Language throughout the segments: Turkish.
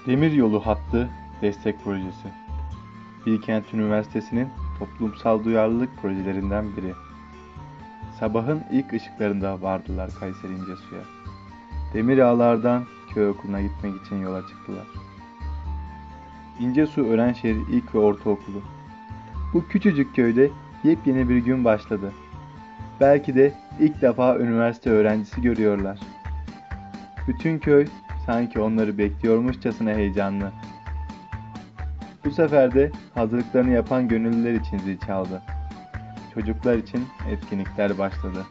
Demiryolu Hattı Destek Projesi. Bilkent Üniversitesi'nin toplumsal duyarlılık projelerinden biri. Sabahın ilk ışıklarında vardılar Kayseri İncesu'ya. Demir ağlardan köy okuluna gitmek için yola çıktılar. İncesu Örenşehir İlk ve Ortaokulu. Bu küçücük köyde yepyeni bir gün başladı. Belki de ilk defa üniversite öğrencisi görüyorlar. Bütün köy sanki onları bekliyormuşçasına heyecanlı. Bu sefer de hazırlıklarını yapan gönüllüler için zil çaldı. Çocuklar için etkinlikler başladı.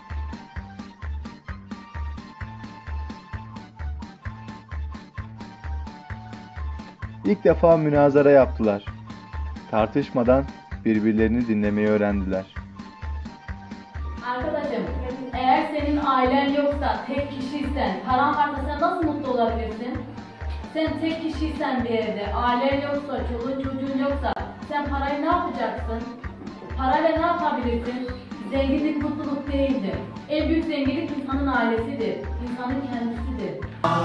İlk defa münazara yaptılar. Tartışmadan birbirlerini dinlemeyi öğrendiler. Arkadaşım, eğer senin ailen yoksa, tek kişiysen, paran varsa sen nasıl mutlu olabilirsin? Sen tek kişiysen bir evde, ailen yoksa, çoluğun çocuğun yoksa, sen parayı ne yapacaksın? Parayla ne yapabilirsin? Zenginlik mutluluk değildir. En büyük zenginlik insanın ailesidir, insanın kendisidir.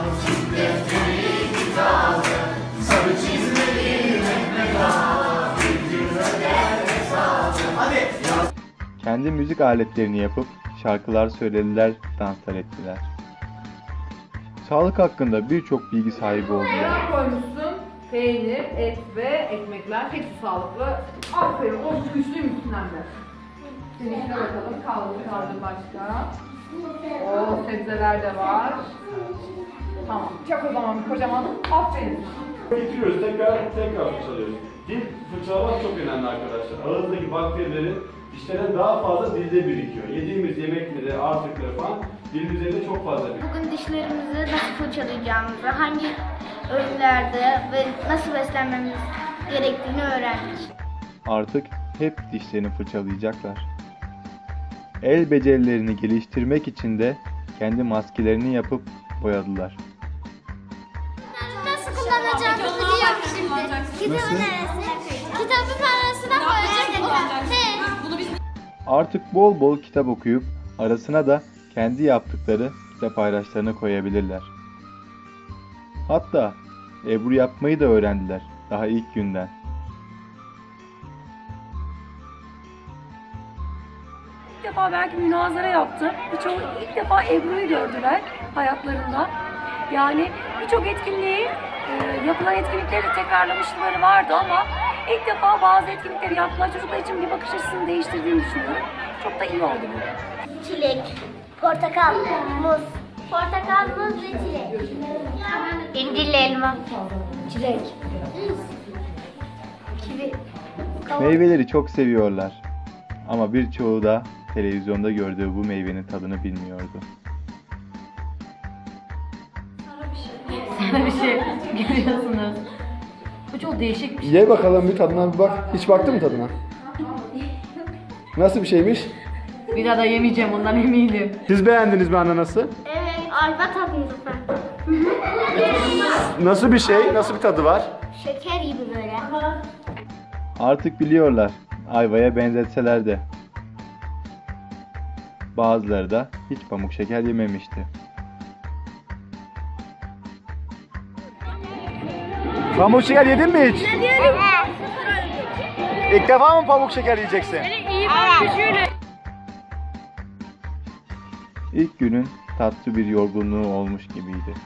Kendi müzik aletlerini yapıp şarkılar söylediler, danslar ettiler. Sağlık hakkında birçok bilgi sahibi oldular. Koymuşsun peynir, et ve ekmekler. Hepsi sağlıklı. Aferin, o güçlüymüşsün hem de. Seninkine bakalım. Kaldı başka. O sebzeler de var. Tamam. Çak o zaman kocaman. Aferin. Getiriyoruz, tekrar fırçalıyoruz. Dil fırçalamak çok önemli arkadaşlar. Ağızdaki bakterilerin dişlerden daha fazla dilde birikiyor. Yediğimiz yemekleri, artıkları falan dilin üzerinde çok fazla birikiyor. Bugün dişlerimizi nasıl fırçalayacağımızı, hangi öğünlerde ve nasıl beslenmemiz gerektiğini öğrendik. Artık hep dişlerini fırçalayacaklar. El becerilerini geliştirmek için de kendi maskelerini yapıp boyadılar. Nasıl kullanacağımızı biliyorum şimdi. Kitabın neresi? Kitabın arasına koyacağım. Artık bol bol kitap okuyup arasına da kendi yaptıkları kitap paylaşlarını koyabilirler. Hatta Ebru yapmayı da öğrendiler daha ilk günden. İlk defa belki münazara yaptı. Birçoğu ilk defa Ebru'yu gördüler hayatlarında. Yani birçok etkinliği, yapılan etkinlikleri de tekrarlamışları vardı ama ilk defa bazı etkinlikleri yaptılar. Çocuklar için bir bakış açısını değiştirdiğini düşünüyorum. Çok da iyi oldu bu. Çilek, portakal, muz. Portakal, muz ve çilek. İncirli elma. Çilek. Kivi. Meyveleri çok seviyorlar. Ama birçoğu da televizyonda gördüğü bu meyvenin tadını bilmiyordu. Sana bir şey görüyorsunuz. Bu çok değişik bir şey. Ye bakalım bir tadına bir bak. Hiç baktın mı tadına? Nasıl bir şeymiş? Bir daha da yemeyeceğim, ondan eminim. Siz beğendiniz mi ananası? Evet, ayva tadıyorduk ben. Nasıl bir şey? Nasıl bir tadı var? Şeker gibi böyle. Artık biliyorlar, ayvaya benzetseler de. Bazıları da hiç pamuk şeker yememişti. Pamuk şeker yedin mi hiç? Evet. İlk defa mı pamuk şeker yiyeceksin? İlk günün tatlı bir yorgunluğu olmuş gibiydi.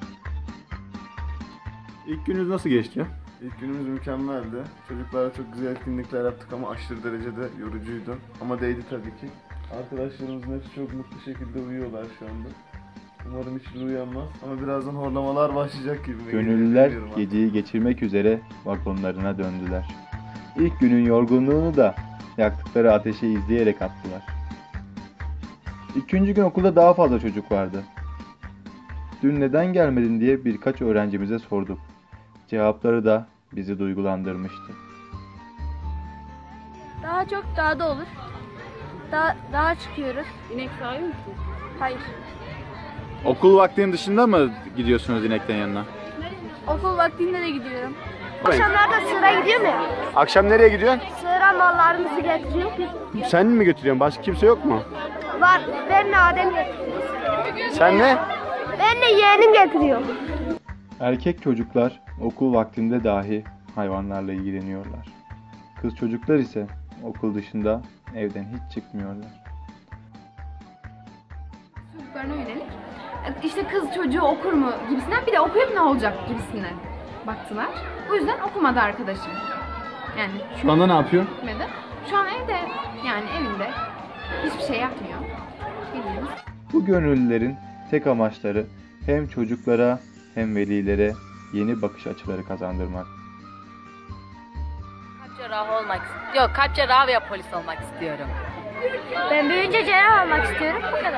İlk gününüz nasıl geçti? İlk günümüz mükemmeldi. Çocuklarla çok güzel etkinlikler yaptık ama aşırı derecede yorucuydu. Ama değdi tabii ki. Arkadaşlarımızın hepsi çok mutlu şekilde uyuyorlar şu anda. Umarım hiçbiri uyanmaz ama birazdan horlamalar başlayacak gibi. Gönüllüler geceyi geçirmek üzere vagonlarına döndüler. İlk günün yorgunluğunu da yaktıkları ateşi izleyerek attılar. İkinci gün okulda daha fazla çocuk vardı. Dün neden gelmedin diye birkaç öğrencimize sorduk. Cevapları da bizi duygulandırmıştı. Daha çok dağda olur. Dağa çıkıyoruz. İnek sağıyor musun? Hayır. Okul vaktinin dışında mı gidiyorsunuz inekten yanına? Okul vaktinde de gidiyorum. Akşamlarda sıra gidiyor mu ya? Akşam nereye gidiyorsun? Sıra mallarımızı getiriyor. Sen mi götürüyorsun? Başka kimse yok mu? Var. Benle Adem getiriyor. Sen ne? Benle yeğenim getiriyor. Erkek çocuklar okul vaktinde dahi hayvanlarla ilgileniyorlar. Kız çocuklar ise okul dışında evden hiç çıkmıyorlar. Çocuklarına yönelik işte kız çocuğu okur mu gibisinden, bir de okuyup ne olacak gibisinden baktılar. Bu yüzden okumadı arkadaşım. Yani Şu anda ne yapıyor? gitmedi. Şu an evde, yani evinde hiçbir şey yapmıyor. Bildiğiniz. Bu gönüllülerin tek amaçları hem çocuklara hem velilere yeni bakış açıları kazandırmak. Kalp cerrahı olmak istiyorum. Yok, kalp cerrahı veya polis olmak istiyorum. Ben büyüyünce cerrah olmak istiyorum. Bu kadar.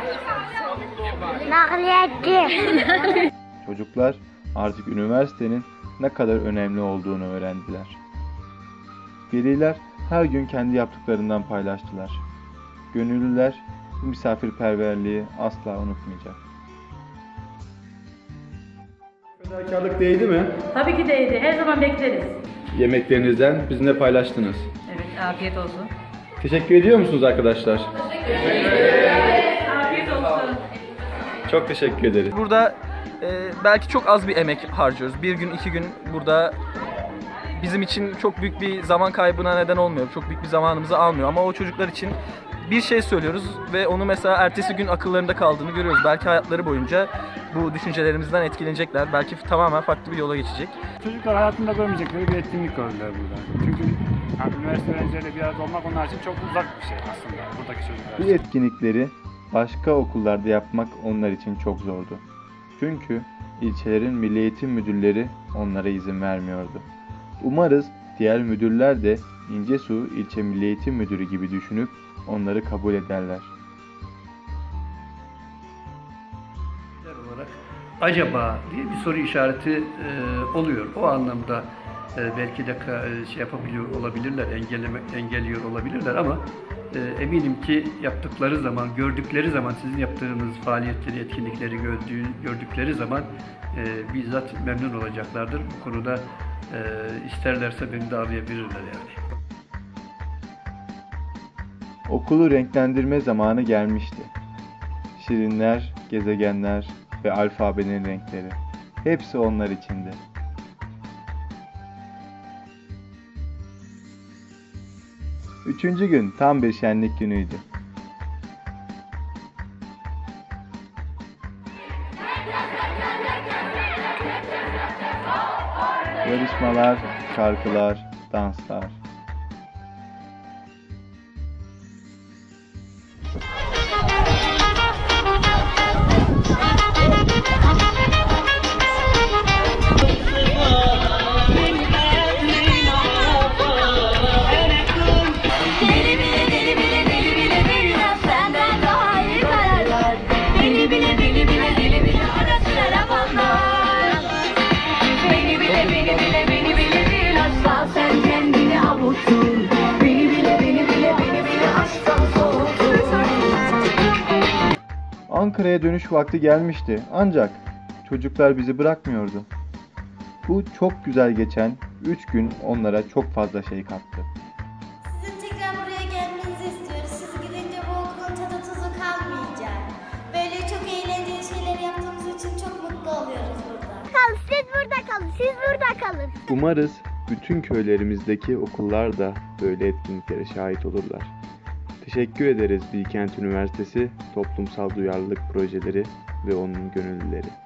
Nakliyatçı. Çocuklar artık üniversitenin ne kadar önemli olduğunu öğrendiler. Veliler her gün kendi yaptıklarından paylaştılar. Gönüllüler bu misafirperverliği asla unutmayacak. Fedakarlık değdi mi? Tabii ki değdi. Her zaman bekleriz. Yemeklerinizden bizimle paylaştınız. Evet, afiyet olsun. Teşekkür ediyor musunuz arkadaşlar? Afiyet olsun. Çok teşekkür ederiz. Burada belki çok az bir emek harcıyoruz. Bir gün, 2 gün burada bizim için çok büyük bir zaman kaybına neden olmuyor. Çok büyük bir zamanımızı almıyor. Ama o çocuklar için bir şey söylüyoruz ve onu mesela ertesi gün akıllarında kaldığını görüyoruz. Belki hayatları boyunca bu düşüncelerimizden etkilenecekler. Belki tamamen farklı bir yola geçecek. Çocuklar hayatında görmeyecekleri bir etkinlik gördüler burada. Çünkü üniversite öğrencileriyle bir arada olmak onlar için çok uzak bir şey aslında buradaki çocuklar Bu için. etkinlikleri başka okullarda yapmak onlar için çok zordu. Çünkü ilçelerin milli eğitim müdürleri onlara izin vermiyordu. Umarız diğer müdürler de İncesu İlçe Milli Eğitim Müdürü gibi düşünüp onları kabul ederler. Olarak acaba diye bir soru işareti oluyor. O anlamda belki de şey yapabiliyor olabilirler, engelliyor olabilirler ama eminim ki yaptıkları zaman, gördükleri zaman, sizin yaptığınız faaliyetleri, etkinlikleri gördükleri zaman bizzat memnun olacaklardır. Bu konuda isterlerse beni de arayabilirler yani. Okulu renklendirme zamanı gelmişti. Şirinler, gezegenler ve alfabenin renkleri. Hepsi onlar içindi. Üçüncü gün tam bir şenlik günüydü. Yarışmalar, şarkılar, danslar. Ankara'ya dönüş vakti gelmişti ancak çocuklar bizi bırakmıyordu. Bu çok güzel geçen 3 gün onlara çok fazla şey kattı. Sizin tekrar buraya gelmenizi istiyoruz. Siz gidince bu okulun tadı tuzu kalmayacak. Böyle çok eğlenceli şeyler yaptığımız için çok mutlu oluyoruz burada. Siz burada kalın, siz burada kalın. Umarız bütün köylerimizdeki okullar da böyle etkinliklere şahit olurlar. Teşekkür ederiz Bilkent Üniversitesi Toplumsal Duyarlılık Projeleri ve onun gönüllüleri.